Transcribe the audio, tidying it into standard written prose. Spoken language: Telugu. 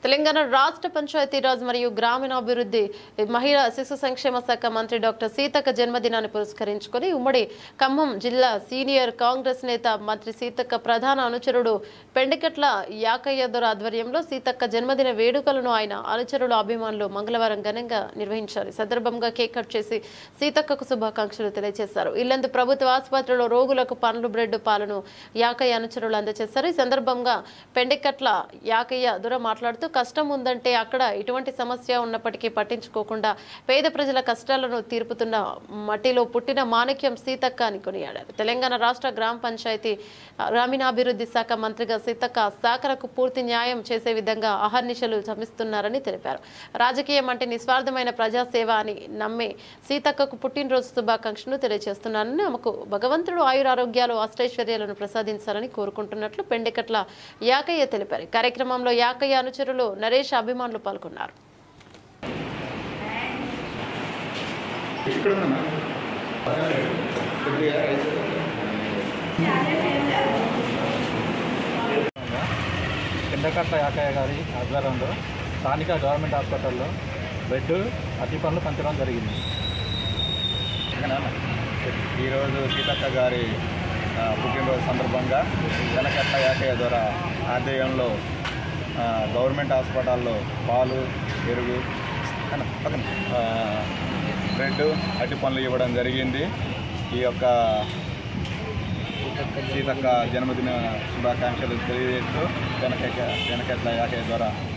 తెలంగాణ రాష్ట్ర పంచాయతీరాజ్ మరియు గ్రామీణాభివృద్ధి మహిళా శిశు సంక్షేమ శాఖ మంత్రి డాక్టర్ సీతక్క జన్మదినాన్ని పురస్కరించుకొని ఉమ్మడి ఖమ్మం జిల్లా సీనియర్ కాంగ్రెస్ నేత మంత్రి సీతక్క ప్రధాన అనుచరుడు పెండికట్ల యాకయ్య దొర ఆధ్వర్యంలో సీతక్క జన్మదిన వేడుకలను ఆయన అనుచరులు అభిమానులు మంగళవారం ఘనంగా నిర్వహించారు. ఈ సందర్భంగా కేక్ కట్ చేసి సీతక్కకు శుభాకాంక్షలు తెలియజేశారు. ఇల్లందు ప్రభుత్వ ఆసుపత్రిలో రోగులకు పండ్లు బ్రెడ్ పాలను యాకయ్య అనుచరులు అందజేశారు. ఈ సందర్భంగా పెండికట్ల యాకయ్య దొర మాట్లాడుతూ కష్టం ఉందంటే అక్కడ ఎటువంటి సమస్య ఉన్నప్పటికీ పట్టించుకోకుండా పేద ప్రజల కష్టాలను తీర్పుతున్న మట్టిలో పుట్టిన మాణిక్యం సీతక్క అని కొనియాడారు. తెలంగాణ రాష్ట్ర గ్రామ పంచాయతీ గ్రామీణాభివృద్ధి శాఖ మంత్రిగా సీతక్క శాఖలకు పూర్తి న్యాయం చేసే విధంగా అహర్నిశలు శ్రమిస్తున్నారని తెలిపారు. రాజకీయం అంటే నిస్వార్థమైన ప్రజాసేవ అని నమ్మే సీతక్కకు పుట్టినరోజు శుభాకాంక్షలు తెలియజేస్తున్నారని ఆమెకు భగవంతుడు ఆయురారోగ్యాలు అష్టైశ్వర్యాలను ప్రసాదించాలని కోరుకుంటున్నట్లు పెండికట్ల యాకయ్య తెలిపారు. కార్యక్రమంలో యాకయ్య అనుచరులు నరేష్ అభిమానులు పాల్గొన్నారు. పెండికట్ల యాకయ్య గారి ఆధ్వర్యంలో స్థానిక గవర్నమెంట్ హాస్పిటల్లో బెడ్ అతి పనులు పంచడం జరిగింది. ఈరోజు సీతక్క గారి పుట్టినరోజు సందర్భంగా పెండికట్ల యాకయ్య ద్వారా ఆధ్వర్యంలో గవర్నమెంట్ హాస్పిటల్లో పాలు, పెరుగు, బ్రెడ్, అట్టి పనులు ఇవ్వడం జరిగింది. ఈ యొక్క సీతక్క జన్మదిన శుభాకాంక్షలు తెలియజేస్తూ పెండికట్ల యాకయ్య ద్వారా